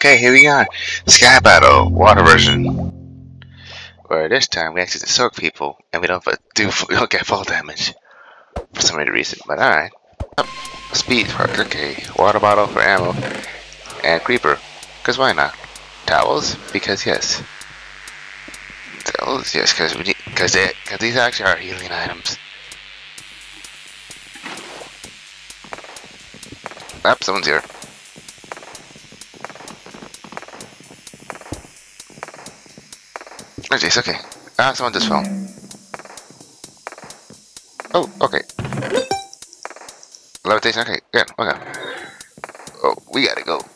Okay, here we go. Skybattle Water version. Where this time we actually soak people and we don't get fall damage for some weird reason. But alright. Speed part. Okay. Water bottle for ammo and creeper. Cause why not? Towels? Because yes. Towels? Yes. Cause these actually are healing items. Up, someone's here. Oh jeez, okay. Ah, someone just fell. Oh, okay. Levitation, okay, good, okay. Oh, we gotta go.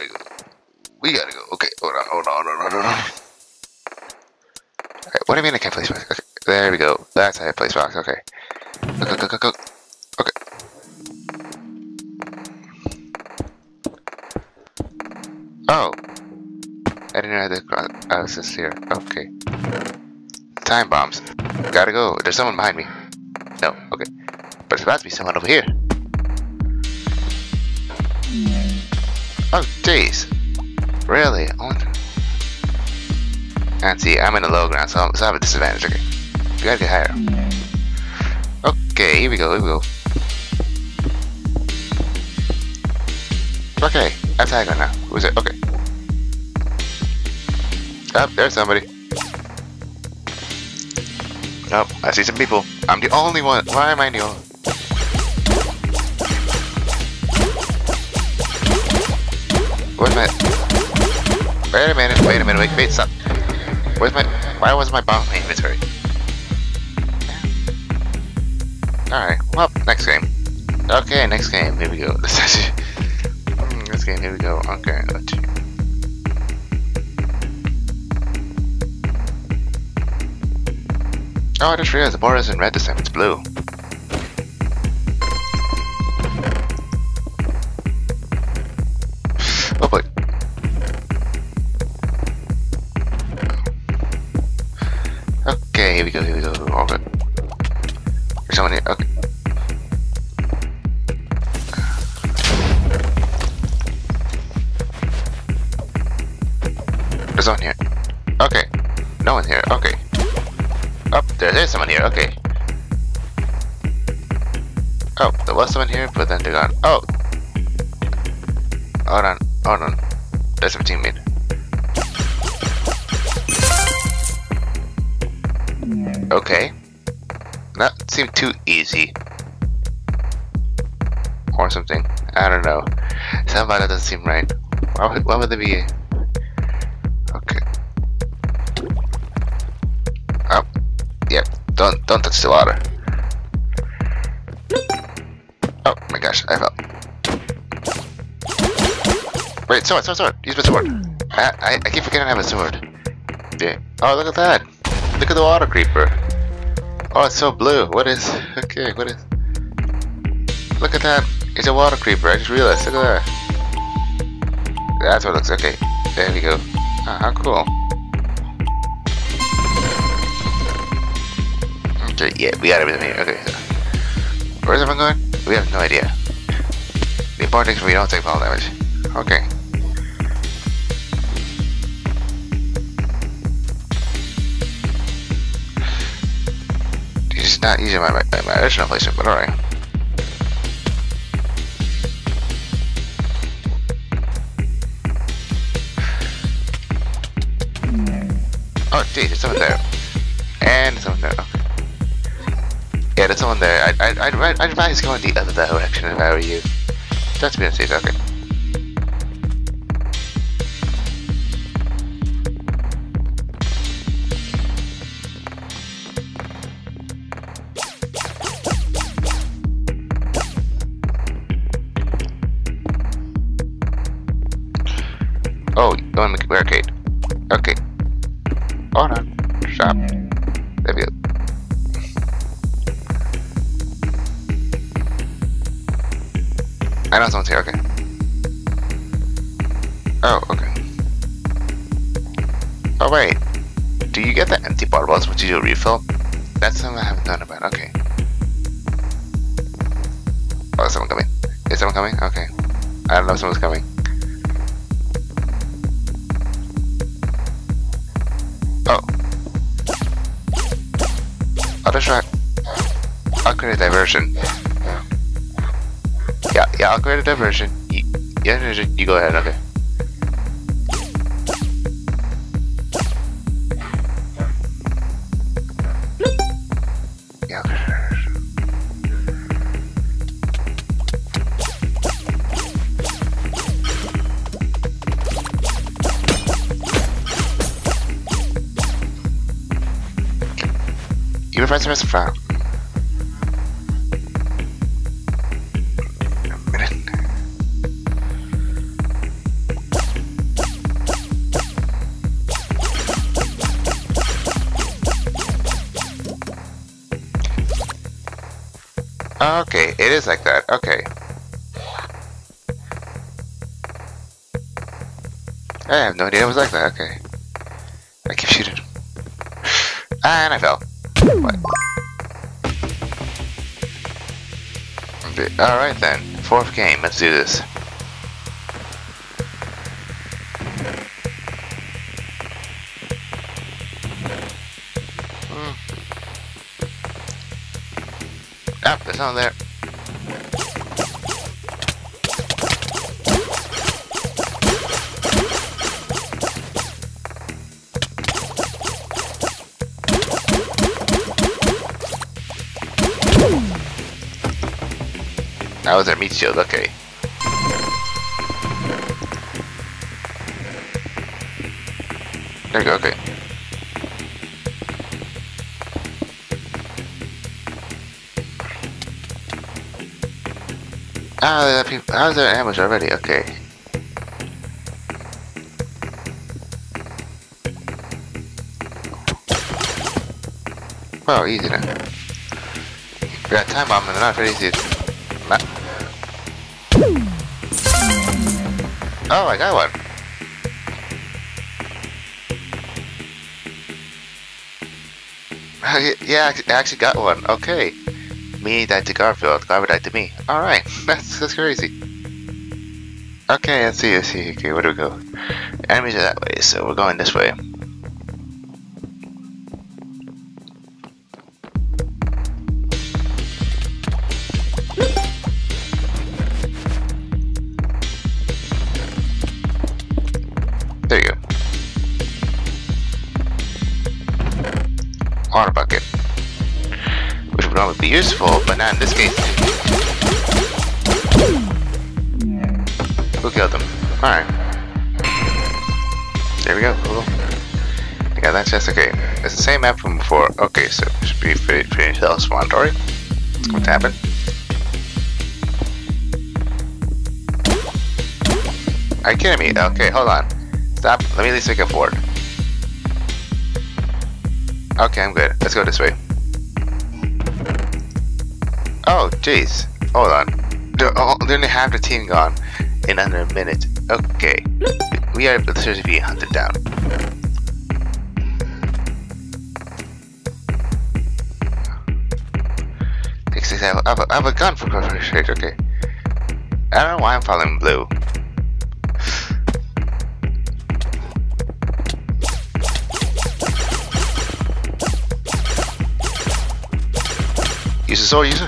Okay, hold on. Okay, what do you mean I can't place box? Okay, there we go. That's how I place box, okay. Go. Okay. Oh. I didn't know that I was just here. Okay. Time bombs. Gotta go. There's someone behind me. No. Okay. But there's about to be someone over here. Oh, jeez. Really? And see, I'm in the low ground, so I have a disadvantage. Okay. We gotta get higher. Okay, here we go. Okay. I'm tagging now. Who is it? Okay. Oh, there's somebody. Oh, I see some people. I'm the only one. Why am I the only one? Where's my... Wait a minute, wait, stop. Where's my... Why was my bomb in my inventory? Alright, well, next game. Okay, next game, here we go. Next game, here we go. Okay, let's see. Oh, I just realized the border isn't red this time, it's blue. Oh boy. Okay, here we go. All good. There's someone here, okay. There's someone here. Okay. No one here, okay. Oh, there's someone here, okay. Oh, there was someone here, but then they're gone. Oh! Hold on. There's a teammate. Okay. That seemed too easy. Or something. I don't know. Something about that doesn't seem right. Why would there be... Okay. Oh. Yeah, don't touch the water. Oh my gosh, I fell. Wait, sword. Use my sword. I keep forgetting I have a sword. Yeah. Oh, look at that. Look at the water creeper. Oh, it's so blue. What is... Okay, what is... Look at that. It's a water creeper. I just realized. Look at that. That's what it looks like. Okay. There we go. Oh, how cool. Okay, yeah, we got everything here. Okay. Where's everyone going? We have no idea. The important thing is we don't take fall damage. Okay. This is not using my original placement, but alright. Oh, geez, there's someone there. And someone there. Okay. Yeah, there's someone there. I'd advise going the other direction if I were you. Just to be on safe, okay. Oh, you want to barricade. Okay. Hold on. Stop. There we go. I know someone's here, okay. Oh, okay. Oh, wait. Do you get the empty bottles once you do a refill? That's something I haven't done about, okay. Oh, is someone coming? Is someone coming? Okay. I don't know if someone's coming. I'll just try. I'll create a diversion. Yeah, I'll create a diversion. You go ahead, okay. Yeah, I'll create a diversion. You will find some rest from. Okay, it is like that. Okay. I have no idea it was like that. Okay. I keep shooting. And I fell. What? Alright then. 4th game. Let's do this. Ah, there's someone there. That was their meat shield, okay. There we go, okay. Ah, how's there ambush already? Okay. Well, easy now. We got time bomb and not very easy. Oh, I got one. Yeah, I actually got one. Okay. Me died to Garfield. Garfield died to me. Alright, that's crazy. Okay, let's see. Okay, where do we go? Enemies are that way, so we're going this way. There you go. Water bucket. Which would normally be useful, but not in this case. Who killed them? Alright. There we go. Cool. Yeah, that's just okay. It's the same map from before. Okay, so it should be pretty self-explanatory. What's happened? Are you kidding me? Okay, hold on. Stop. Let me at least make it forward. Okay, I'm good. Let's go this way. Oh, jeez. Hold on. They're only half the team gone in under a minute. Okay. We are seriously being hunted down. I have a gun for Christ's sake. Okay. I don't know why I'm following blue. Use the sword, use it.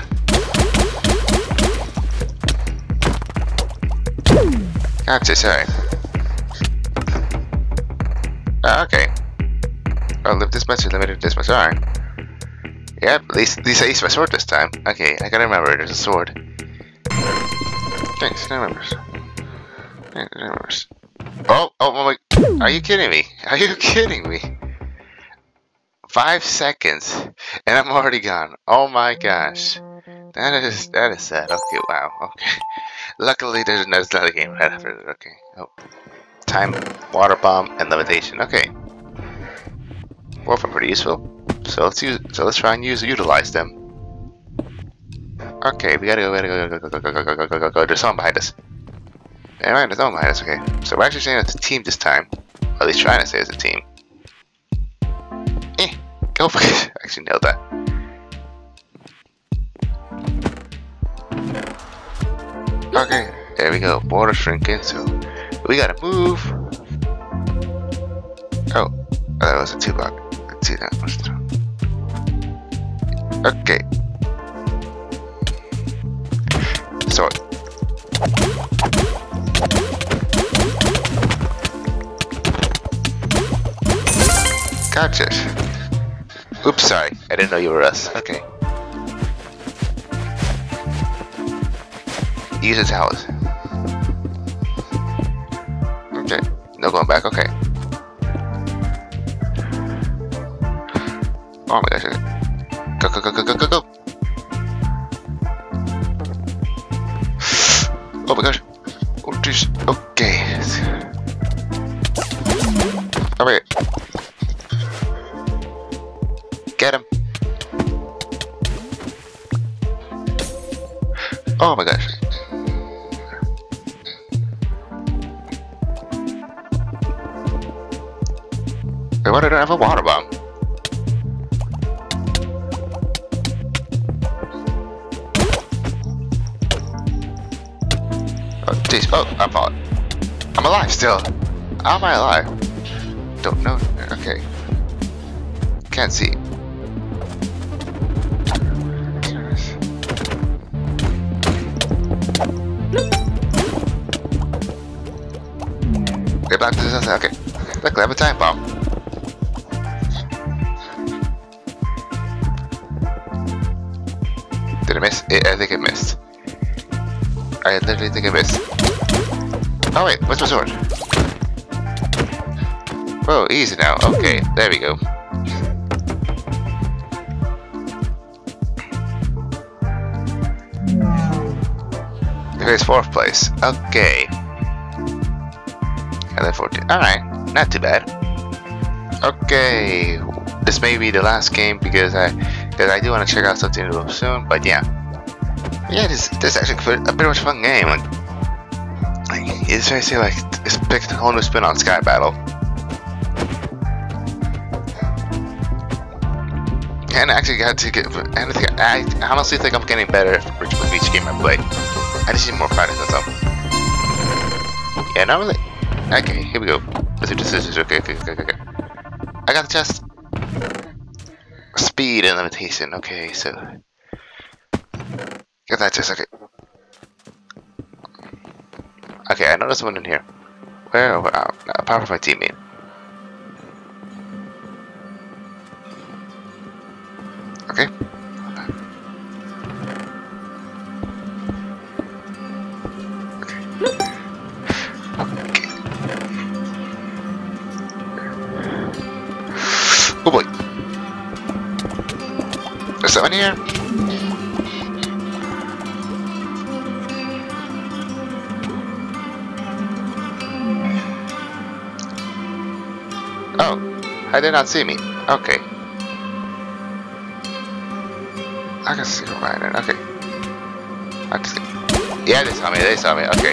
Gotcha, sorry. Okay. I'll live this much and limited this much, alright. Yep, at least I used my sword this time. Okay, I gotta remember there's a sword. Thanks, I remember. Oh my, are you kidding me? Are you kidding me? 5 seconds and I'm already gone. Oh my gosh. That is sad. Okay, wow. Okay. Luckily there's another game right after it. Okay. Oh. Time, water bomb, and levitation. Okay. Both are pretty useful. So let's try and utilize them. Okay, we gotta go. There's someone behind us. Alright, there's someone behind us, okay. So we're actually saying it's a team this time. Or at least trying to say it's a team. Go for it. Actually nailed that. Okay, there we go. Water shrinking, so we gotta move. Oh, that was a 2 block. Let's see that. Okay. Sword. Gotcha. Oops, sorry. I didn't know you were us. Okay. Use the towers. Okay. No going back. Okay. Oh my gosh. Go, go, go, go, go, go, go. Oh my gosh. Oh jeez. Okay. Alright. Get him. Oh my gosh. Wait, why did I have a water bomb? Oh jeez. Oh, I'm falling. I'm alive still. How am I alive? Don't know. Okay. Can't see. Get back to the sunset. Okay. Look, I have a time bomb. Did I miss? I think I missed. I literally think I missed. Oh wait, what's my sword? Whoa, easy now. Okay, there we go. Here's 4th place. Okay. And then 14. Alright, not too bad. Okay. This may be the last game because I do want to check out something new soon, but yeah. Yeah, this is actually a pretty much fun game. Like it's basically like it's picked a whole new spin on Skybattle. And I actually got to get. I honestly think I'm getting better with each game I play. I just need more practice and stuff. Yeah, not really. Okay, here we go. Let's do decisions. Okay. I got the chest. Speed and limitation. Okay, so get that chest. Okay. Okay, I know there's one in here. Where? Apart from my teammate. Okay. Oh boy. There's someone here. Oh, I did not see me. Okay. I can see right in. Okay. I can see. Yeah, they saw me. Okay.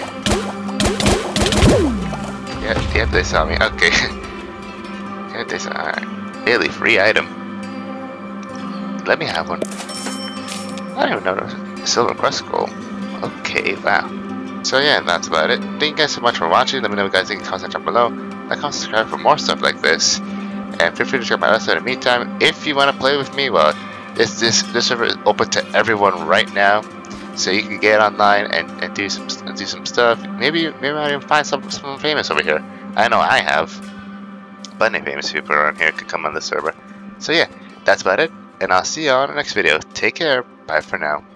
Yeah, they saw me. Okay. Yeah, they saw. Alright. Daily free item. Let me have one. I don't even know the silver quest scroll. Okay, wow. So yeah, that's about it. Thank you guys so much for watching. Let me know what you guys think in the comments down below. Like, comment, subscribe for more stuff like this. And feel free to check my website in the meantime. If you want to play with me, well, this server is open to everyone right now. So you can get online and do some stuff. Maybe I even find someone famous over here. I know I have. Plenty of famous people around here could come on the server. So yeah, that's about it. And I'll see you all in the next video. Take care. Bye for now.